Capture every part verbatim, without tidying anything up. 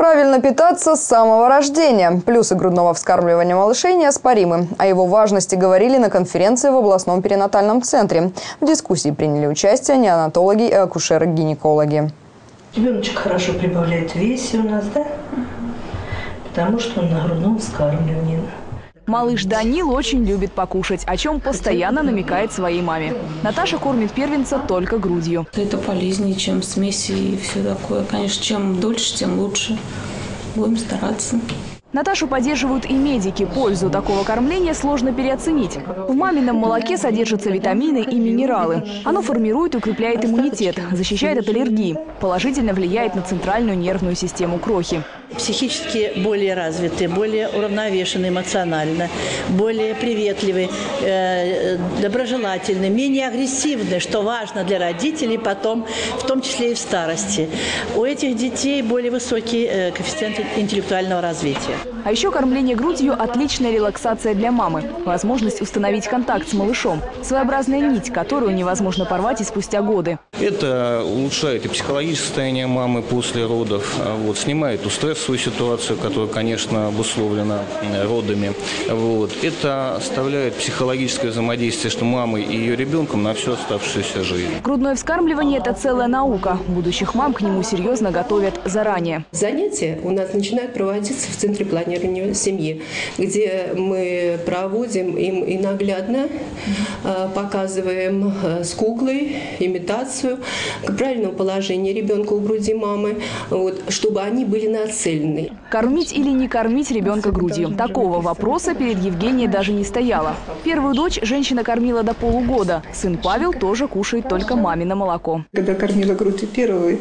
Правильно питаться с самого рождения. Плюсы грудного вскармливания малышей неоспоримы. О его важности говорили на конференции в областном перинатальном центре. В дискуссии приняли участие неонатологи и акушеры-гинекологи. Ребеночек хорошо прибавляет в весе у нас, да? Потому что он на грудном вскармливании. Малыш Данил очень любит покушать, о чем постоянно намекает своей маме. Наташа кормит первенца только грудью. Это полезнее, чем смеси и все такое. Конечно, чем дольше, тем лучше. Будем стараться. Наташу поддерживают и медики. Пользу такого кормления сложно переоценить. В мамином молоке содержатся витамины и минералы. Оно формирует и укрепляет иммунитет, защищает от аллергии, положительно влияет на центральную нервную систему крохи. Психически более развитые, более уравновешенные эмоционально, более приветливые, э, доброжелательные, менее агрессивные, что важно для родителей потом, в том числе и в старости. У этих детей более высокий э, коэффициент интеллектуального развития. А еще кормление грудью – отличная релаксация для мамы. Возможность установить контакт с малышом. Своеобразная нить, которую невозможно порвать и спустя годы. Это улучшает и психологическое состояние мамы после родов, вот, снимает ту стрессовую ситуацию, которая, конечно, обусловлена родами. Вот. Это оставляет психологическое взаимодействие между мамой и ее ребенком на всю оставшуюся жизнь. Грудное вскармливание – это целая наука. Будущих мам к нему серьезно готовят заранее. Занятия у нас начинают проводиться в Центре планирования семьи, где мы проводим им и наглядно показываем с куклой имитацию к правильному положению ребенка у груди мамы, вот, чтобы они были нацелены. Кормить или не кормить ребенка грудью? Такого вопроса перед Евгенией даже не стояло. Первую дочь женщина кормила до полугода. Сын Павел тоже кушает только мамино молоко. Когда кормила грудью первую,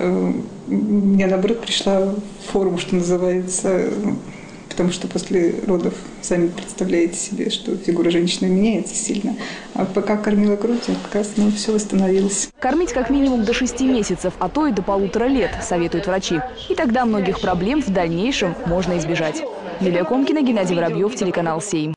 мне наоборот пришла форма, что называется, потому что после родов, сами представляете себе, что фигура женщины меняется сильно. А пока кормила грудью, как раз ну, все восстановилось. Кормить как минимум до шести месяцев, а то и до полутора лет, советуют врачи. И тогда многих проблем в дальнейшем можно избежать. Юлия Комкина, Геннадий Воробьев, телеканал «Сейм».